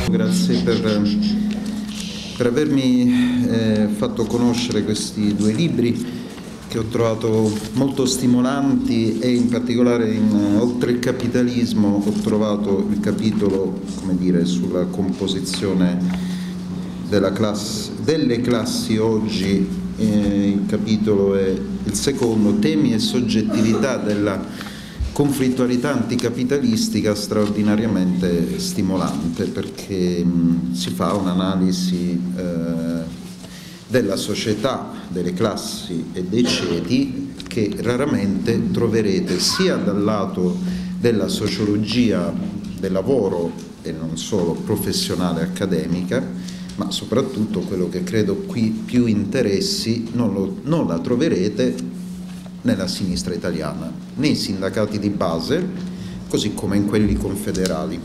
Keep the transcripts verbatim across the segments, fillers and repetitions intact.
Grazie per, per avermi eh, fatto conoscere questi due libri che ho trovato molto stimolanti e in particolare in Oltre il capitalismo ho trovato il capitolo, come dire, sulla composizione della classe, delle classi oggi, eh, il capitolo è il secondo, temi e soggettività della conflittualità anticapitalistica, straordinariamente stimolante perché mh, si fa un'analisi eh, della società, delle classi e dei ceti che raramente troverete sia dal lato della sociologia del lavoro e non solo professionale accademica, ma soprattutto quello che credo qui più interessi non, lo, non la troverete nella sinistra italiana, nei sindacati di base, così come in quelli confederali.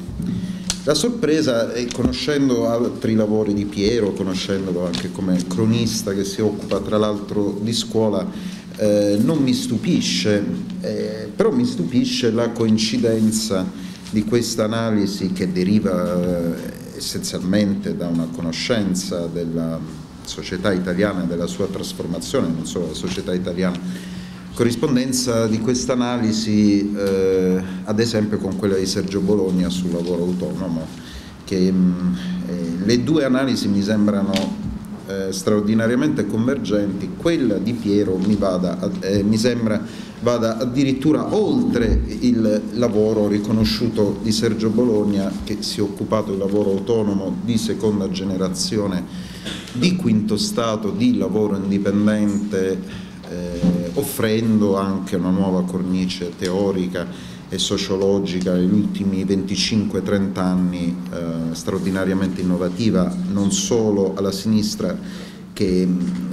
La sorpresa è, conoscendo altri lavori di Piero, conoscendolo anche come cronista che si occupa tra l'altro di scuola, eh, non mi stupisce, eh, però mi stupisce la coincidenza di questa analisi che deriva eh, essenzialmente da una conoscenza della società italiana e della sua trasformazione, non solo la società italiana, corrispondenza di questa analisi eh, ad esempio con quella di Sergio Bologna sul lavoro autonomo, che mh, eh, le due analisi mi sembrano eh, straordinariamente convergenti. Quella di Piero mi, vada, eh, mi sembra vada addirittura oltre il lavoro riconosciuto di Sergio Bologna, che si è occupato del lavoro autonomo di seconda generazione, di quinto stato, di lavoro indipendente, Eh, offrendo anche una nuova cornice teorica e sociologica negli ultimi venticinque trenta anni eh, straordinariamente innovativa, non solo alla sinistra che eh,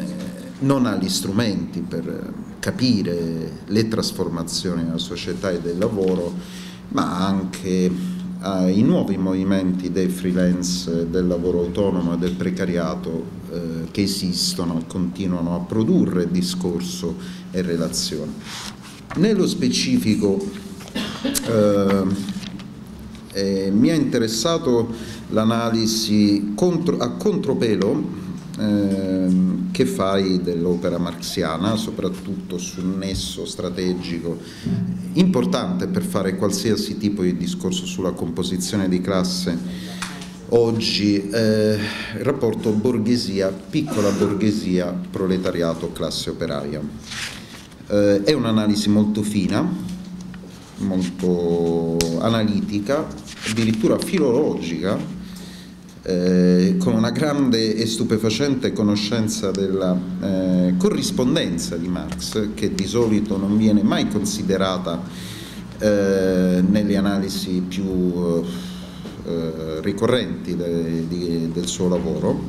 non ha gli strumenti per capire le trasformazioni della società e del lavoro, ma anche ai nuovi movimenti dei freelance, del lavoro autonomo e del precariato eh, che esistono e continuano a produrre discorso e relazioni. Nello specifico eh, eh, mi ha interessato l'analisi contro, a contropelo eh, che fai dell'opera marxiana, soprattutto sul nesso strategico importante per fare qualsiasi tipo di discorso sulla composizione di classe oggi, eh, il rapporto borghesia, piccola borghesia, proletariato, classe operaia. Eh, è un'analisi molto fina, molto analitica, addirittura filologica, Eh, con una grande e stupefacente conoscenza della eh, corrispondenza di Marx, che di solito non viene mai considerata eh, nelle analisi più eh, ricorrenti de, di, del suo lavoro.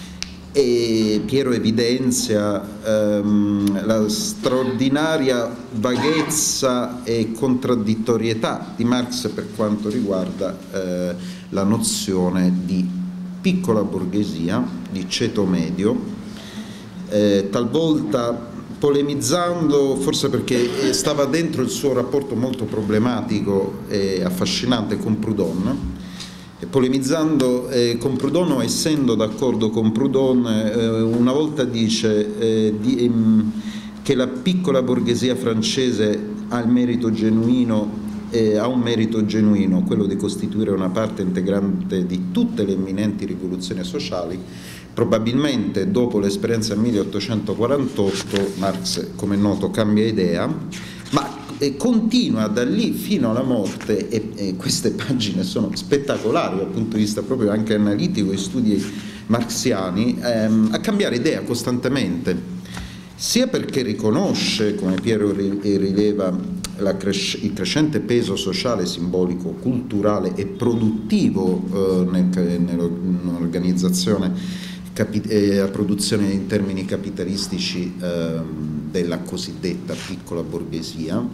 E Piero evidenzia ehm, la straordinaria vaghezza e contraddittorietà di Marx per quanto riguarda eh, la nozione di piccola borghesia, di ceto medio, eh, talvolta polemizzando, forse perché stava dentro il suo rapporto molto problematico e affascinante con Proudhon, e polemizzando eh, con Proudhon o essendo d'accordo con Proudhon, eh, una volta dice eh, di, ehm, che la piccola borghesia francese ha il merito genuino Eh, ha un merito genuino, quello di costituire una parte integrante di tutte le imminenti rivoluzioni sociali. Probabilmente dopo l'esperienza del milleottocentoquarantotto Marx, come è noto, cambia idea, ma eh, continua da lì fino alla morte, e, e queste pagine sono spettacolari dal punto di vista proprio anche analitico e studi marxiani, ehm, a cambiare idea costantemente, sia perché riconosce, come Piero rileva, La cres- il crescente peso sociale, simbolico, culturale e produttivo eh, nel, nell'organizzazione capi- eh, a produzione in termini capitalistici eh, della cosiddetta piccola borghesia,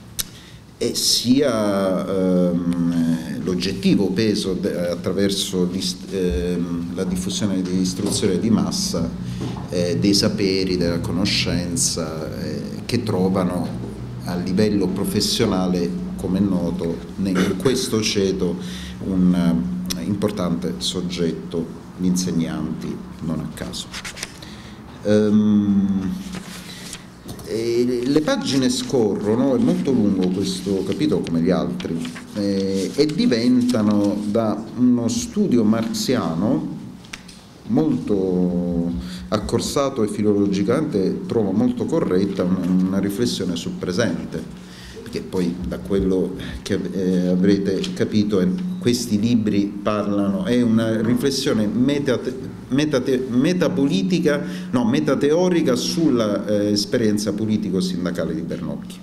e sia ehm, l'oggettivo peso de- attraverso ehm, la diffusione dell'istruzione di massa eh, dei saperi, della conoscenza eh, che trovano a livello professionale, come è noto, in questo ceto un importante soggetto gli insegnanti, non a caso. Um, e le pagine scorrono, è molto lungo questo capitolo come gli altri, eh, e diventano da uno studio marxiano molto accorsato e filologicamente, trovo molto corretta, una, una riflessione sul presente, perché poi da quello che eh, avrete capito eh, questi libri parlano, è una riflessione metate, metate, metapolitica, no, metateorica sulla eh, esperienza politico-sindacale di Bernocchi,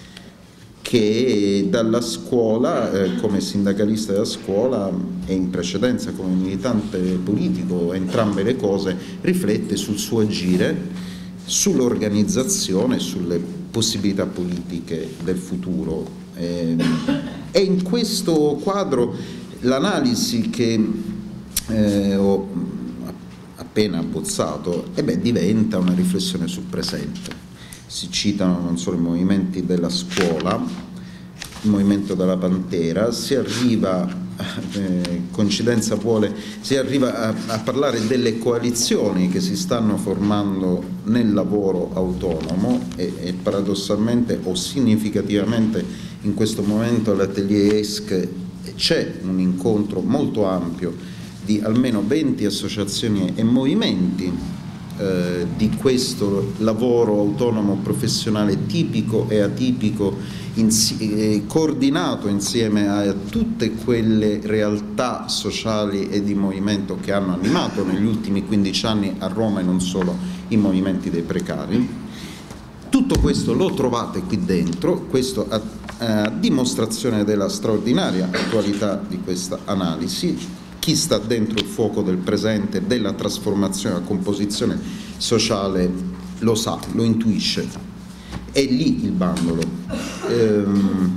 che dalla scuola, eh, come sindacalista della scuola e in precedenza come militante politico, entrambe le cose, riflette sul suo agire, sull'organizzazione, sulle possibilità politiche del futuro. Eh, e in questo quadro l'analisi che eh, ho appena abbozzato eh beh, diventa una riflessione sul presente. Si citano non solo i movimenti della scuola, il movimento della Pantera, si arriva, eh, coincidenza vuole, si arriva a, a parlare delle coalizioni che si stanno formando nel lavoro autonomo e, e paradossalmente o significativamente in questo momento all'Atelier E S C c'è un incontro molto ampio di almeno venti associazioni e movimenti Eh, di questo lavoro autonomo professionale tipico e atipico insi- eh, coordinato insieme a tutte quelle realtà sociali e di movimento che hanno animato negli ultimi quindici anni a Roma e non solo i movimenti dei precari. Tutto questo lo trovate qui dentro, questo a, a dimostrazione della straordinaria attualità di questa analisi. Chi sta dentro il fuoco del presente, della trasformazione, della composizione sociale lo sa, lo intuisce. È lì il bandolo. Ehm,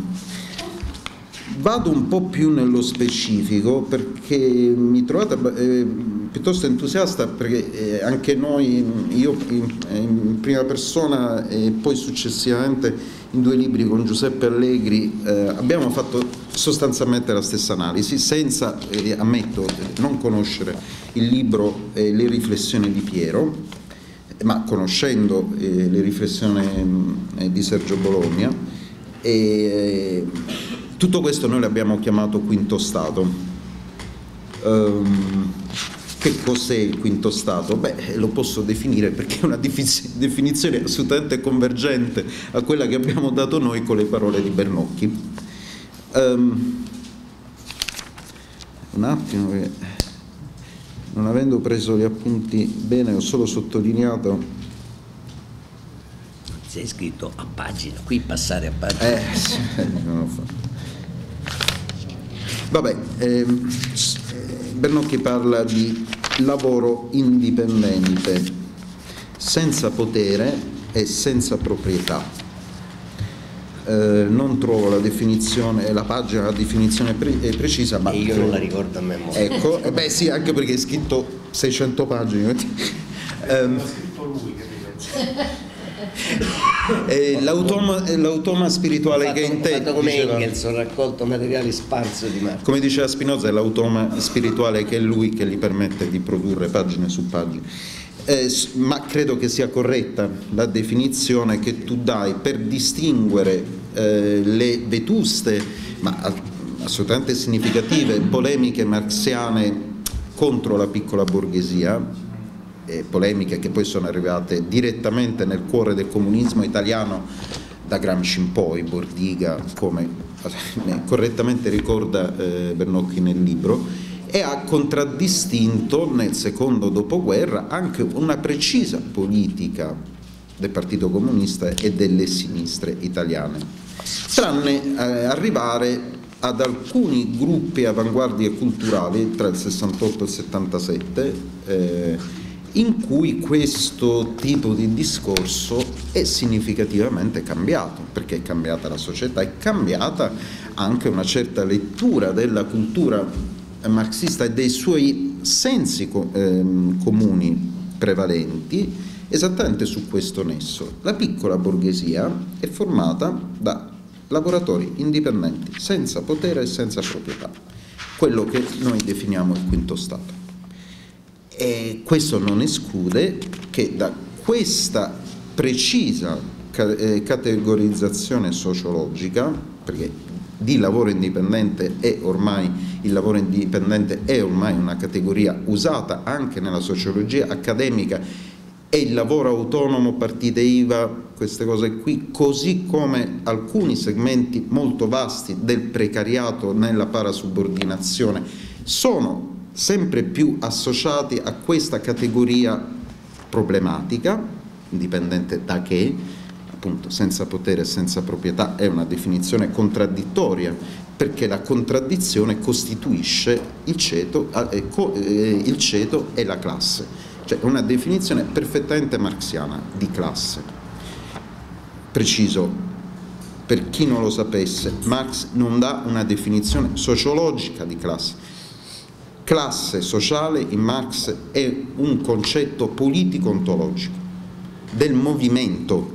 vado un po' più nello specifico perché mi trovate eh, piuttosto entusiasta perché eh, anche noi, io in, in prima persona e poi successivamente in due libri con Giuseppe Allegri eh, abbiamo fatto sostanzialmente la stessa analisi senza, eh, ammetto, non conoscere il libro e eh, le riflessioni di Piero, ma conoscendo eh, le riflessioni eh, di Sergio Bologna, e eh, tutto questo noi l'abbiamo chiamato quinto stato. Um, che cos'è il quinto stato? Beh, lo posso definire perché è una definizione assolutamente convergente a quella che abbiamo dato noi con le parole di Bernocchi. Um, un attimo, che non avendo preso gli appunti bene ho solo sottolineato. Sei scritto a pagina, qui passare a pagina. Eh, sì, non l'ho fatto. Vabbè, ehm, Bernocchi parla di lavoro indipendente, senza potere e senza proprietà. Eh, non trovo la definizione, la pagina, la definizione pre- è precisa, ma e io non la ricordo a memoria. Ecco, eh beh sì, anche perché è scritto seicento pagine. um, eh, l'automa, l'automa spirituale fatto, che è in te, fatto come diceva, Engels, ho raccolto materiali sparso di Marco. come diceva Spinoza, è l'automa spirituale che è lui che gli permette di produrre pagine su pagine. Eh, ma credo che sia corretta la definizione che tu dai per distinguere eh, le vetuste ma assolutamente significative polemiche marxiane contro la piccola borghesia, eh, polemiche che poi sono arrivate direttamente nel cuore del comunismo italiano da Gramsci in poi, Bordiga, come correttamente ricorda eh, Bernocchi nel libro, e ha contraddistinto nel secondo dopoguerra anche una precisa politica del Partito Comunista e delle sinistre italiane, tranne eh, arrivare ad alcuni gruppi avanguardie culturali tra il sessantotto e il settantasette eh, in cui questo tipo di discorso è significativamente cambiato, perché è cambiata la società, è cambiata anche una certa lettura della cultura marxista e dei suoi sensi ehm, comuni prevalenti esattamente su questo nesso. La piccola borghesia è formata da lavoratori indipendenti, senza potere e senza proprietà. quello che noi definiamo il quinto Stato. E questo non esclude che da questa precisa categorizzazione sociologica, perché di lavoro indipendente è ormai, il lavoro indipendente è ormai una categoria usata anche nella sociologia accademica, e il lavoro autonomo, partite I V A, queste cose qui, così come alcuni segmenti molto vasti del precariato nella parasubordinazione, sono sempre più associati a questa categoria problematica, indipendente da che, appunto senza potere e senza proprietà è una definizione contraddittoria, perché la contraddizione costituisce il ceto, eh, eh, il ceto e la classe, cioè una definizione perfettamente marxiana di classe. Preciso, per chi non lo sapesse, Marx non dà una definizione sociologica di classe. Classe sociale in Marx è un concetto politico-ontologico del movimento.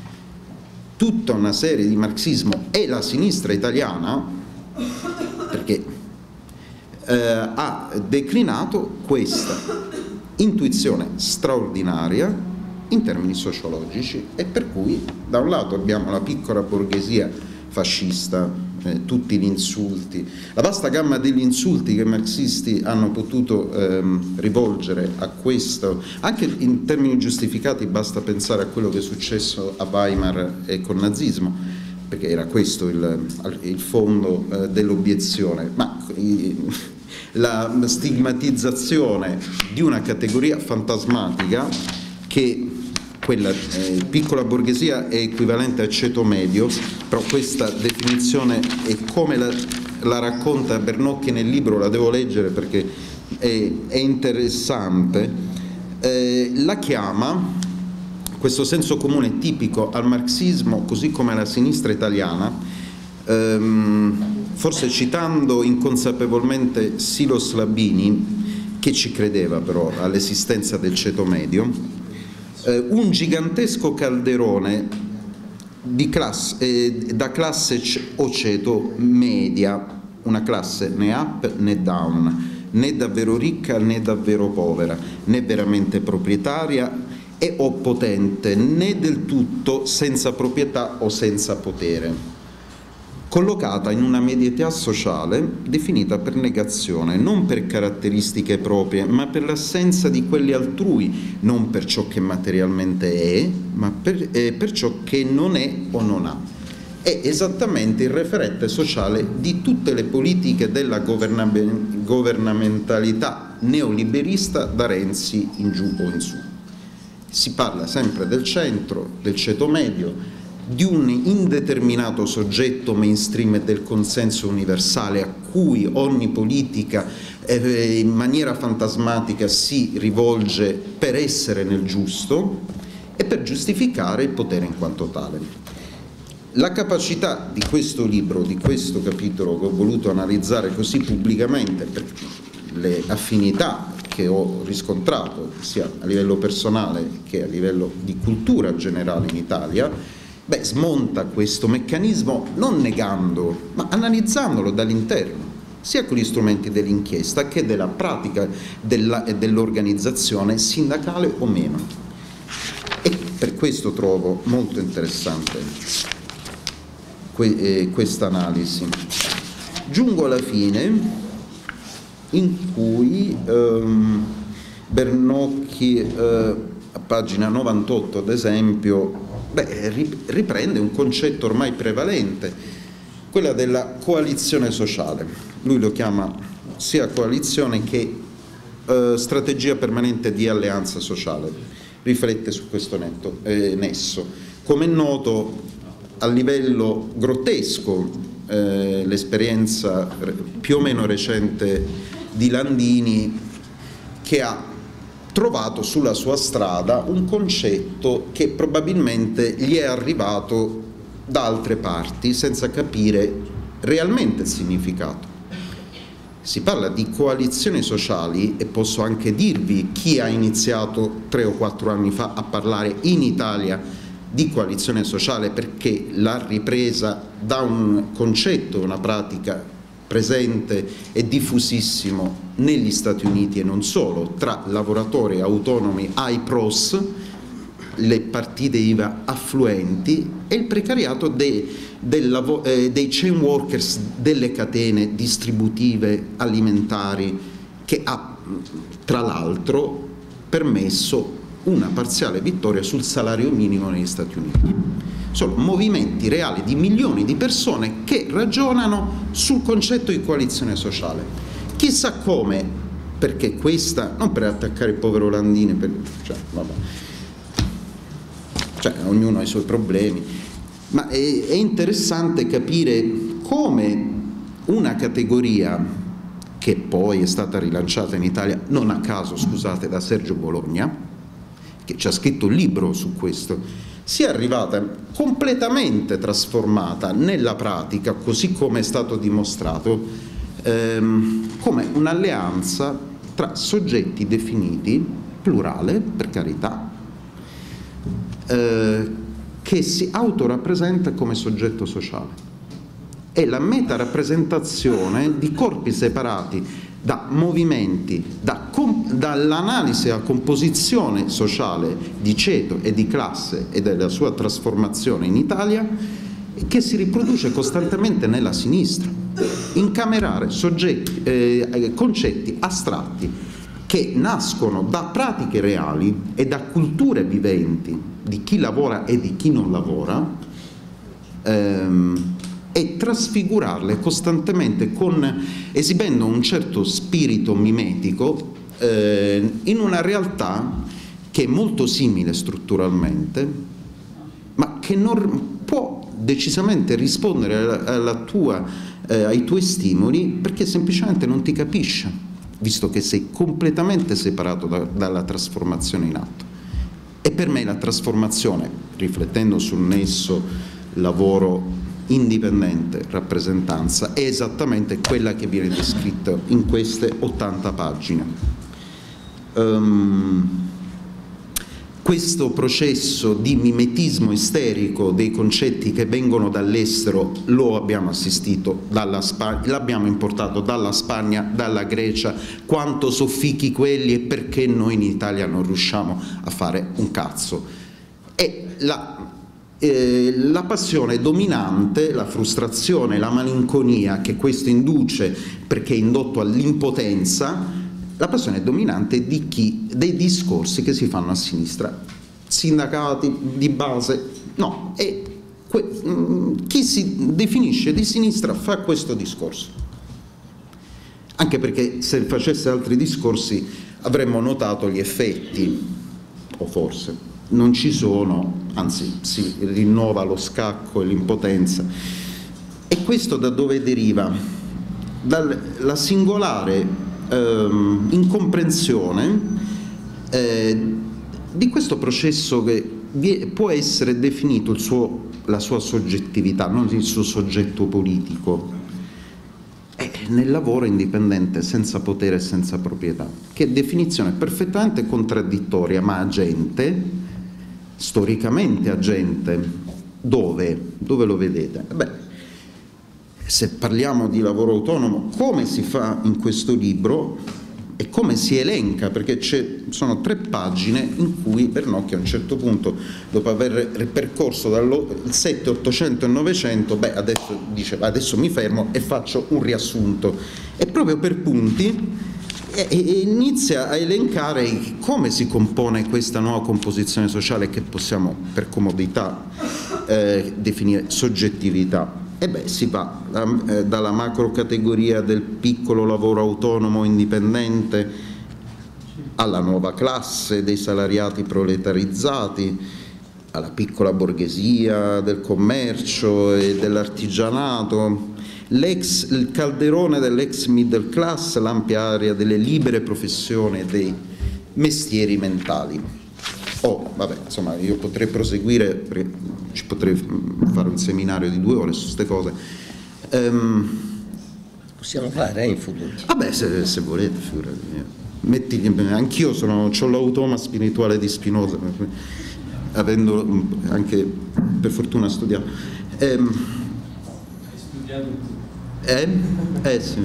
Tutta una serie di marxismo e la sinistra italiana, perché eh, ha declinato questa intuizione straordinaria in termini sociologici, e per cui da un lato abbiamo la piccola borghesia fascista, eh, tutti gli insulti, la vasta gamma degli insulti che i marxisti hanno potuto ehm, rivolgere a questo, anche in termini giustificati, basta pensare a quello che è successo a Weimar e col nazismo, perché era questo il, il fondo eh, dell'obiezione, ma i, la stigmatizzazione di una categoria fantasmatica che quella eh, piccola borghesia è equivalente a ceto medio, però questa definizione è come la, la racconta Bernocchi nel libro, la devo leggere perché è, è interessante, eh, la chiama, questo senso comune tipico al marxismo così come alla sinistra italiana, ehm, forse citando inconsapevolmente Silos Labini, che ci credeva però all'esistenza del ceto medio, un gigantesco calderone di classe, eh, da classe o ceto media, una classe né up né down, né davvero ricca né davvero povera, né veramente proprietaria e o potente, né del tutto senza proprietà o senza potere, collocata in una medietà sociale definita per negazione, non per caratteristiche proprie, ma per l'assenza di quelle altrui, non per ciò che materialmente è, ma per, eh, per ciò che non è o non ha. È esattamente il referente sociale di tutte le politiche della governamentalità neoliberista da Renzi in giù o in su. Si parla sempre del centro, del ceto medio, di un indeterminato soggetto mainstream e del consenso universale a cui ogni politica eh, in maniera fantasmatica si rivolge per essere nel giusto e per giustificare il potere in quanto tale. La capacità di questo libro, di questo capitolo che ho voluto analizzare così pubblicamente per le affinità che ho riscontrato sia a livello personale che a livello di cultura generale in Italia, beh, smonta questo meccanismo non negando, ma analizzandolo dall'interno, sia con gli strumenti dell'inchiesta che della pratica dell'organizzazione sindacale o meno. E per questo trovo molto interessante que eh, questa analisi. Giungo alla fine in cui ehm, Bernocchi, eh, a pagina novantotto ad esempio, beh, riprende un concetto ormai prevalente, quella della coalizione sociale. Lui lo chiama sia coalizione che eh, strategia permanente di alleanza sociale, riflette su questo netto, eh, nesso. Come è noto, a livello grottesco, eh, l'esperienza più o meno recente di Landini, che ha trovato sulla sua strada un concetto che probabilmente gli è arrivato da altre parti senza capire realmente il significato. Si parla di coalizioni sociali e posso anche dirvi chi ha iniziato tre o quattro anni fa a parlare in Italia di coalizione sociale, perché l'ha ripresa da un concetto, una pratica presente e diffusissimo negli Stati Uniti e non solo, tra lavoratori autonomi I P R O S, le partite I V A affluenti, e il precariato dei, del, eh, dei chain workers delle catene distributive alimentari, che ha tra l'altro permesso una parziale vittoria sul salario minimo negli Stati Uniti. Sono movimenti reali di milioni di persone che ragionano sul concetto di coalizione sociale. Chissà come, perché questa, non per attaccare il povero Landini, per, cioè, vabbè, cioè ognuno ha i suoi problemi, ma è, è interessante capire come una categoria che poi è stata rilanciata in Italia, non a caso, scusate, da Sergio Bologna, che ci ha scritto un libro su questo, sia arrivata completamente trasformata nella pratica, così come è stato dimostrato, ehm, come un'alleanza tra soggetti definiti, plurale, per carità, eh, che si autorappresenta come soggetto sociale. È la metarappresentazione di corpi separati da movimenti, da dall'analisi della composizione sociale di ceto e di classe e della sua trasformazione in Italia, che si riproduce costantemente nella sinistra. Incamerare soggetti, eh, concetti astratti che nascono da pratiche reali e da culture viventi di chi lavora e di chi non lavora, ehm, e trasfigurarle costantemente con, esibendo un certo spirito mimetico eh, in una realtà che è molto simile strutturalmente, ma che non può decisamente rispondere alla, alla tua, eh, ai tuoi stimoli, perché semplicemente non ti capisce, visto che sei completamente separato da, dalla trasformazione in atto. E per me la trasformazione, riflettendo sul nesso lavoro indipendente, rappresentanza, è esattamente quella che viene descritta in queste ottanta pagine. Um, questo processo di mimetismo isterico dei concetti che vengono dall'estero lo abbiamo assistito dalla Spagna, l'abbiamo importato dalla Spagna, dalla Grecia, quanto soffichi quelli e perché noi in Italia non riusciamo a fare un cazzo. E la Eh, la passione dominante, la frustrazione, la malinconia che questo induce perché è indotto all'impotenza, la passione dominante di chi, dei discorsi che si fanno a sinistra, sindacati di base, no, e que, mh, chi si definisce di sinistra fa questo discorso, anche perché se facesse altri discorsi avremmo notato gli effetti, o forse non ci sono, anzi si rinnova lo scacco e l'impotenza. E questo da dove deriva? Dalla singolare ehm, incomprensione eh, di questo processo che può essere definito il suo, la sua soggettività, non il suo soggetto politico, è nel lavoro indipendente senza potere e senza proprietà, che è definizione perfettamente contraddittoria ma agente, storicamente agente. Dove? Dove lo vedete? Beh, se parliamo di lavoro autonomo, come si fa in questo libro e come si elenca, perché ci sono tre pagine in cui Vernocchio a un certo punto, dopo aver ripercorso dal sette, ottocento e novecento, beh, adesso dice adesso mi fermo e faccio un riassunto, e proprio per punti e inizia a elencare come si compone questa nuova composizione sociale che possiamo per comodità eh, definire soggettività. E beh, si va eh, dalla macro categoria del piccolo lavoro autonomo indipendente alla nuova classe dei salariati proletarizzati, alla piccola borghesia del commercio e dell'artigianato, l'ex, il calderone dell'ex middle class, l'ampia area delle libere professioni e dei mestieri mentali. Oh, vabbè, insomma, io potrei proseguire, perché ci potrei fare un seminario di due ore su queste cose. Um, Possiamo fare eh, in futuro. Vabbè, se, se volete, figurati. Anch'io sono, ho l'automa spirituale di Spinoza, avendo anche per fortuna studiato. Um, Hai studiato? Eh? Eh sì.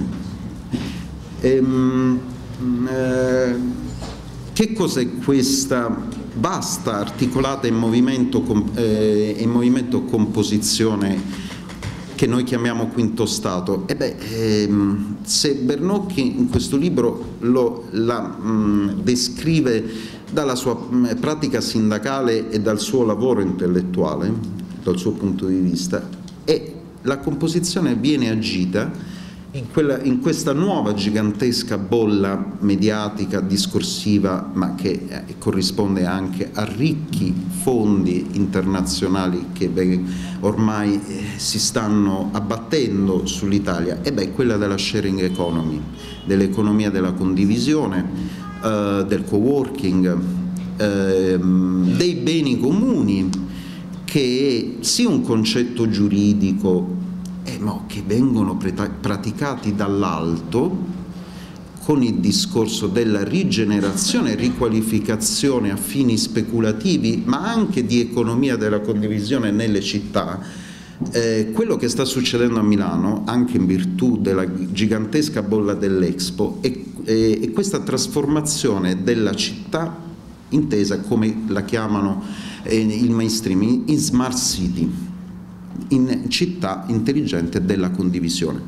Ehm, eh, che cos'è questa vasta, articolata in movimento, eh, in movimento composizione che noi chiamiamo quinto stato? E beh, ehm, se Bernocchi in questo libro lo, la mh, descrive dalla sua mh, pratica sindacale e dal suo lavoro intellettuale, dal suo punto di vista, e la composizione viene agita in, quella, in questa nuova gigantesca bolla mediatica, discorsiva, ma che eh, corrisponde anche a ricchi fondi internazionali che beh, ormai eh, si stanno abbattendo sull'Italia, e beh, quella della sharing economy, dell'economia della condivisione, eh, del co-working, eh, dei beni comuni, che è sì un concetto giuridico, eh, ma che vengono praticati dall'alto con il discorso della rigenerazione e riqualificazione a fini speculativi, ma anche di economia della condivisione nelle città. Eh, quello che sta succedendo a Milano, anche in virtù della gigantesca bolla dell'Expo, è, è, è questa trasformazione della città intesa, come la chiamano eh, il mainstream, in smart city, in città intelligente della condivisione.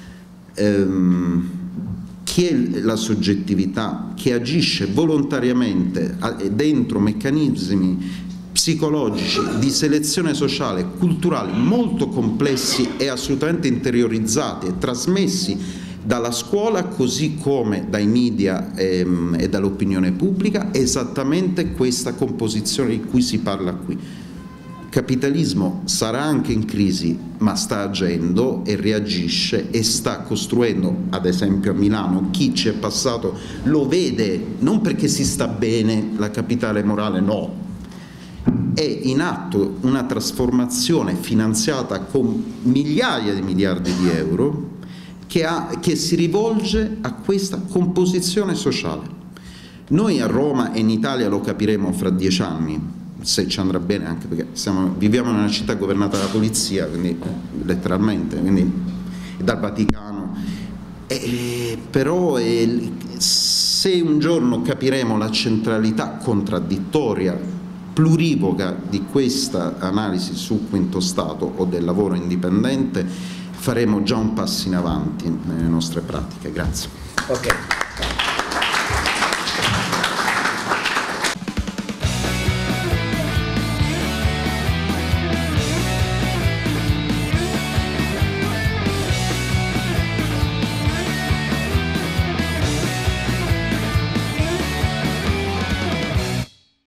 Ehm, chi è la soggettività che agisce volontariamente dentro meccanismi psicologici di selezione sociale, culturali molto complessi e assolutamente interiorizzati e trasmessi dalla scuola così come dai media ehm, e dall'opinione pubblica, è esattamente questa composizione di cui si parla qui. Il capitalismo sarà anche in crisi, ma sta agendo e reagisce e sta costruendo, ad esempio a Milano, chi ci è passato lo vede, non perché si sta bene la capitale morale, no, è in atto una trasformazione finanziata con migliaia di miliardi di euro che, ha, che si rivolge a questa composizione sociale. Noi a Roma e in Italia lo capiremo fra dieci anni, se ci andrà bene, anche perché siamo, viviamo in una città governata dalla polizia, quindi letteralmente, quindi dal Vaticano, e, però e, se un giorno capiremo la centralità contraddittoria, plurivoca di questa analisi sul quinto stato o del lavoro indipendente, faremo già un passo in avanti nelle nostre pratiche. Grazie. Okay.